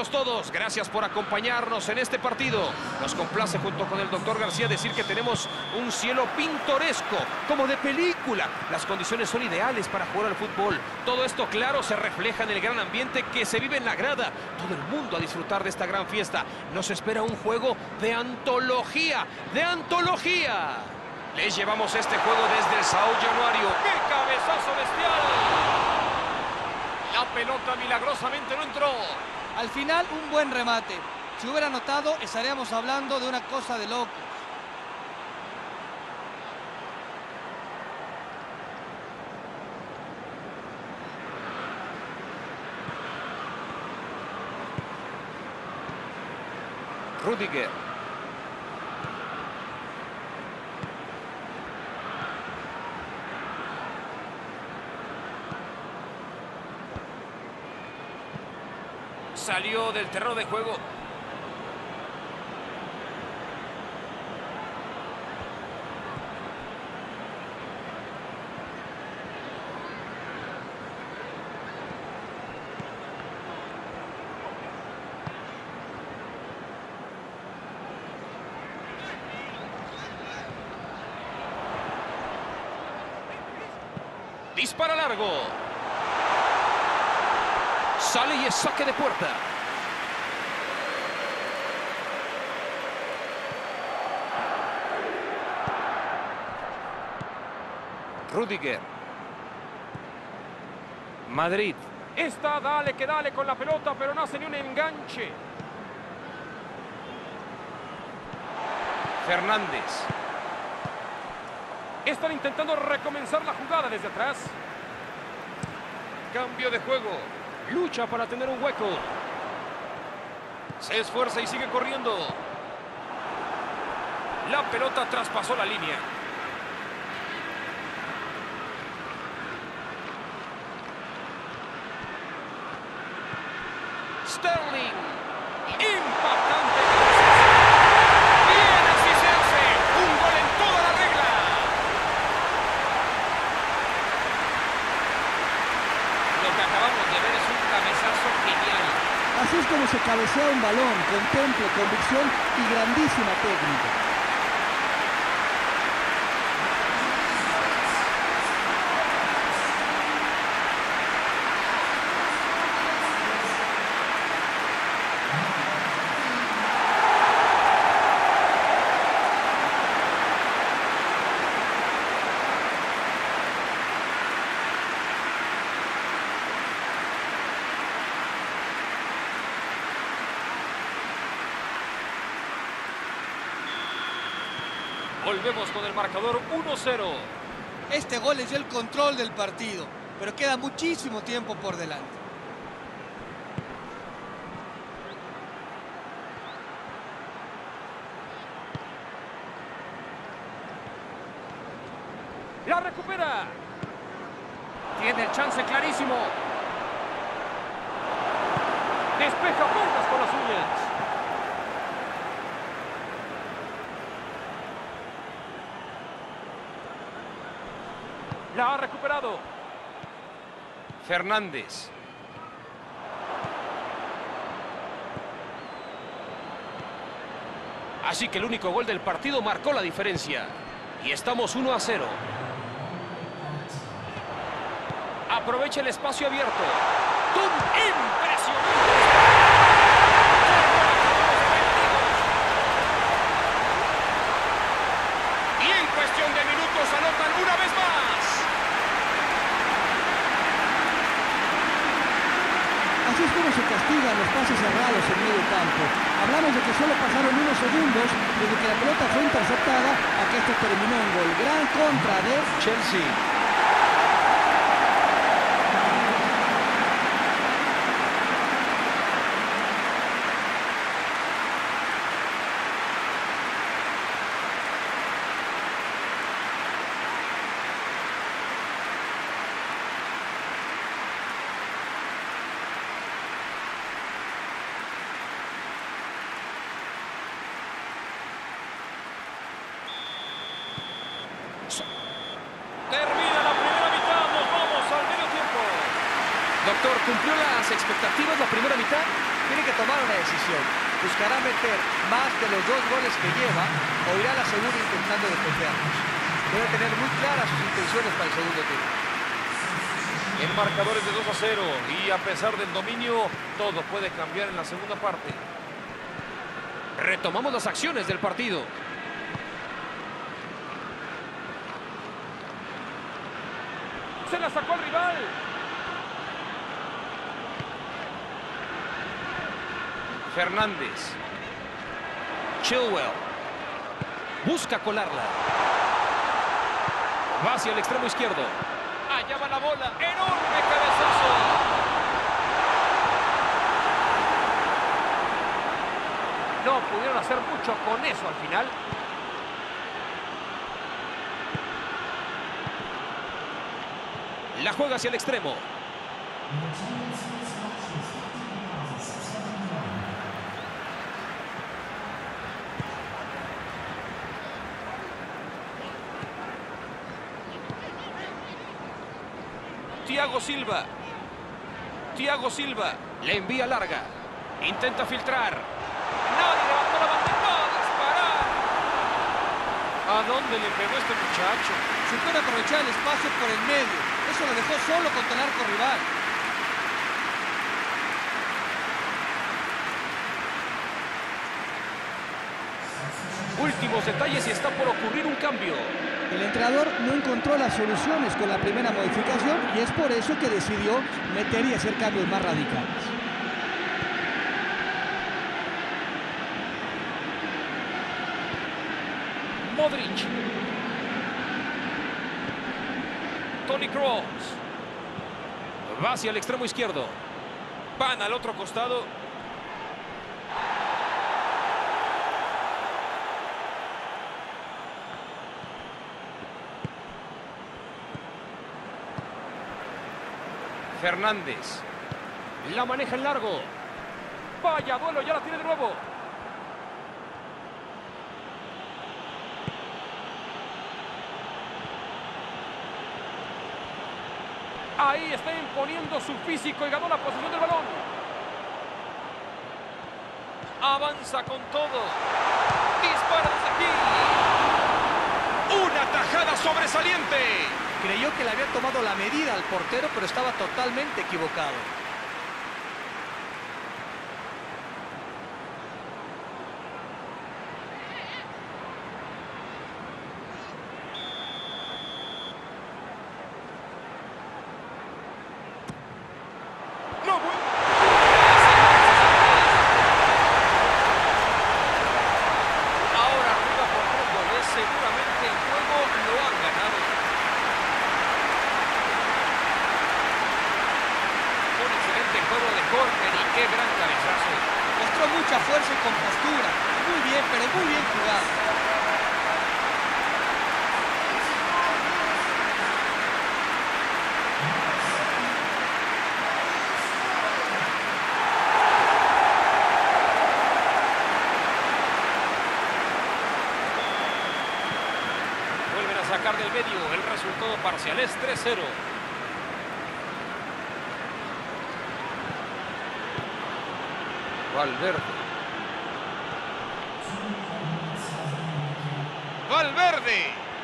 Bienvenidos todos, gracias por acompañarnos en este partido. Nos complace junto con el doctor García decir que tenemos un cielo pintoresco, como de película. Las condiciones son ideales para jugar al fútbol. Todo esto, claro, se refleja en el gran ambiente que se vive en la grada. Todo el mundo a disfrutar de esta gran fiesta. Nos espera un juego de antología, ¡de antología! Les llevamos este juego desde el São Januário. ¡Qué cabezazo bestial! La pelota milagrosamente no entró. Al final, un buen remate. Si hubiera anotado, estaríamos hablando de una cosa de locos. Rüdiger. Salió del terreno de juego. Dispara largo. Sale y es saque de puerta. Rüdiger. Madrid. Esta, dale que dale con la pelota, pero no hace ni un enganche. Fernández. Están intentando recomenzar la jugada desde atrás. Cambio de juego. Lucha para tener un hueco. Se esfuerza y sigue corriendo. La pelota traspasó la línea. Sterling. Impactante. Bien, así se hace. Un gol en toda la regla. Lo que acabamos de ver es un cabezazo genial. Así es como se cabecea un balón, con temple, convicción y grandísima técnica. Volvemos con el marcador 1-0. Este gol les dio el control del partido, pero queda muchísimo tiempo por delante. La recupera. Tiene el chance clarísimo. Despeja puntas con las uñas. La ha recuperado. Fernández. Así que el único gol del partido marcó la diferencia. Y estamos 1-0. Aprovecha el espacio abierto. ¡Tum! ¡Impresionante! Y en cuestión de minutos anotan una vez más. Así es como se castigan los pases cerrados en medio campo. Hablamos de que solo pasaron unos segundos desde que la pelota fue interceptada a que esto terminó en gol. Gran contra de Chelsea. Termina la primera mitad, nos vamos al medio tiempo. Doctor, ¿Cumplió las expectativas la primera mitad? Tiene que tomar una decisión. Buscará meter más de los 2 goles que lleva o irá a la segunda intentando defenderlos. Debe tener muy claras sus intenciones para el segundo tiempo. El marcador es de 2-0 y a pesar del dominio, todo puede cambiar en la segunda parte. Retomamos las acciones del partido. Se la sacó al rival. Fernández. Chilwell. Busca colarla. Va hacia el extremo izquierdo. Allá va la bola. ¡Enorme cabezazo! No pudieron hacer mucho con eso al final. La juega hacia el extremo. Thiago Silva. Thiago Silva. Le envía larga. Intenta filtrar. Nadie levantó la banda. ¡No! ¡Disparar! ¿A dónde le pegó este muchacho? Supo aprovechar el espacio por el medio. Eso lo dejó solo contra el arco rival. Últimos detalles y está por ocurrir un cambio. El entrenador no encontró las soluciones con la primera modificación y es por eso que decidió meter y hacer cambios más radicales. Modric. Toni Kroos. Va hacia el extremo izquierdo. Van al otro costado. Fernández. La maneja en largo. Vaya duelo, ya la tiene de nuevo. Ahí está imponiendo su físico y ganó la posición del balón. Avanza con todo. Dispara desde aquí. Una tajada sobresaliente. Creyó que le había tomado la medida al portero, pero estaba totalmente equivocado. ¡No! Ahora arriba por 3 goles. Seguramente el juego lo han ganado. Juego de córner y qué gran cabezazo. Mostró mucha fuerza y compostura. Muy bien, pero muy bien jugado. Vuelven a sacar del medio. El resultado parcial es 3-0. Valverde. Valverde.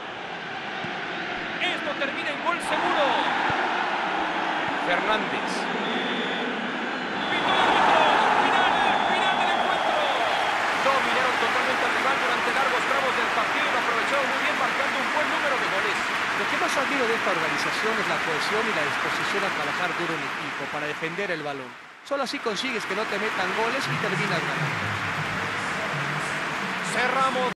Esto termina en gol seguro. Fernández. Pitó el árbitro. Final del encuentro. Dominaron totalmente al rival durante largos tramos del partido y lo aprovecharon muy bien marcando un buen número de goles. Lo que más admiro de esta organización es la cohesión y la disposición a trabajar duro en equipo para defender el balón. Solo así consigues que no te metan goles y terminas ganando. Cerramos.